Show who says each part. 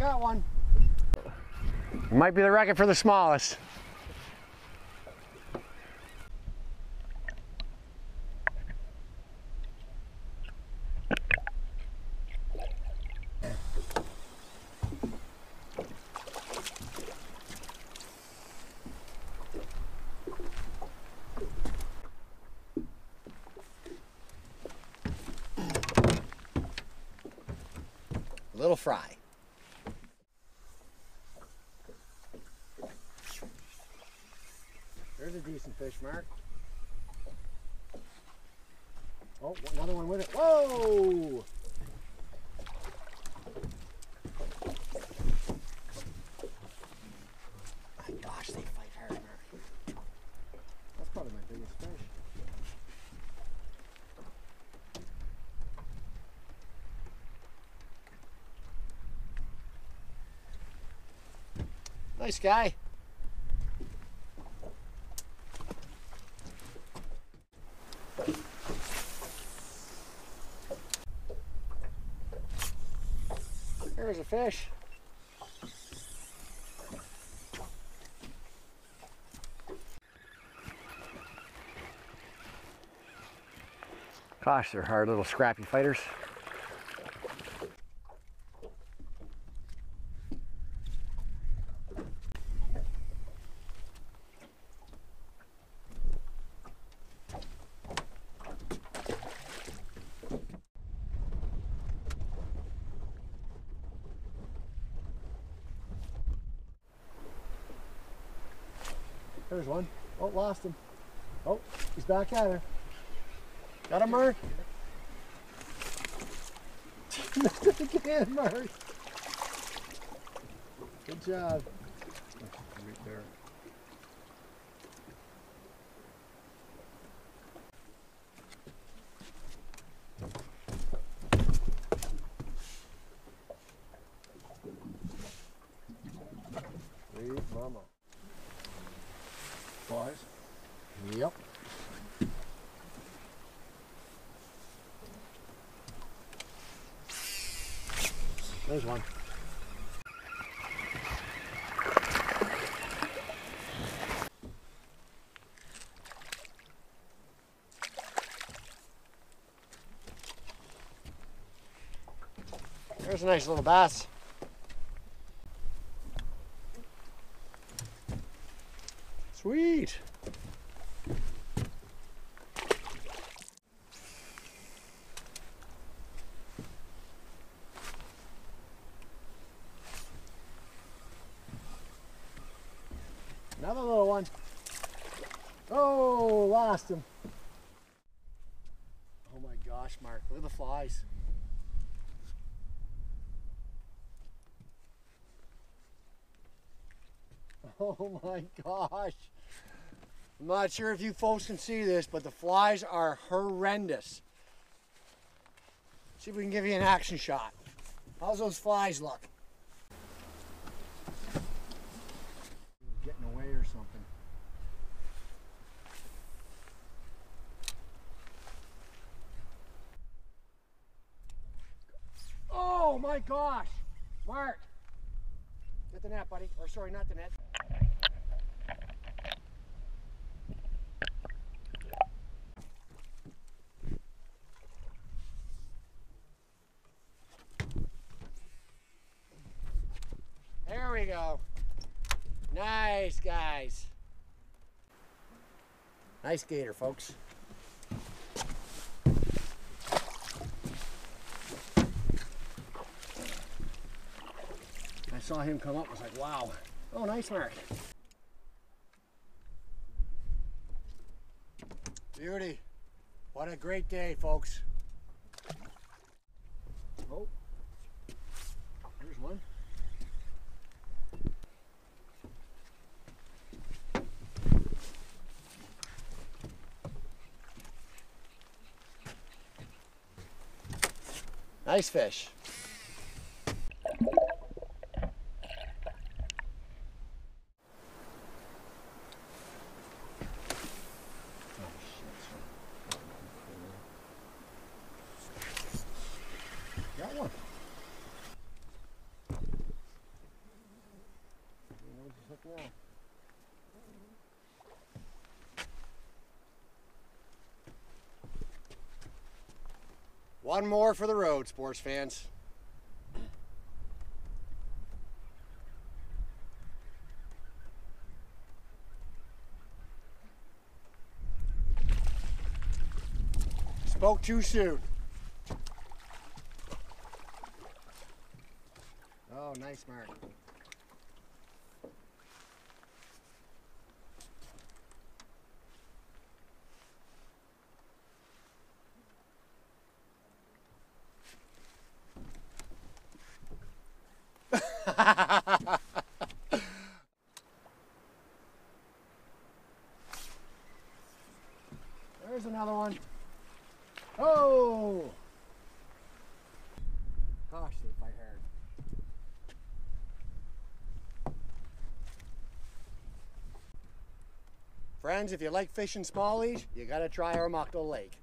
Speaker 1: got one. It might be the record for the smallest. Little fry. There's a decent fish, Mark. Oh, another one with it. Whoa! My gosh, they fight hard, Mark. That's probably my biggest fish. Nice guy. There's a fish. Gosh, they're hard little scrappy fighters. There's one. Oh, lost him. Oh, he's back at her. Got him, Mark? Missed it again, Mark. Good job. Right there. Sweet mama. Flies? Yep. There's one. There's a nice little bass. Sweet. Another little one. Oh, lost him. Oh my gosh, Mark, look at the flies. Oh my gosh. I'm not sure if you folks can see this, but the flies are horrendous. See if we can give you an action shot. How's those flies look? Getting away or something. Oh my gosh! Mark! Get the net, buddy. Or sorry, not the net. There we go. Nice, guys. Nice gator, folks. I saw him come up, I was like, wow. Oh, nice, Mark. Beauty. What a great day, folks. Oh, there's one. Nice fish. Got one. Yeah. One more for the road, sports fans. Spoke too soon. Oh, nice mark. There's another one. Oh! Gosh, they fight hard. Friends, if you like fishing smallies, you gotta try Oromocto Lake.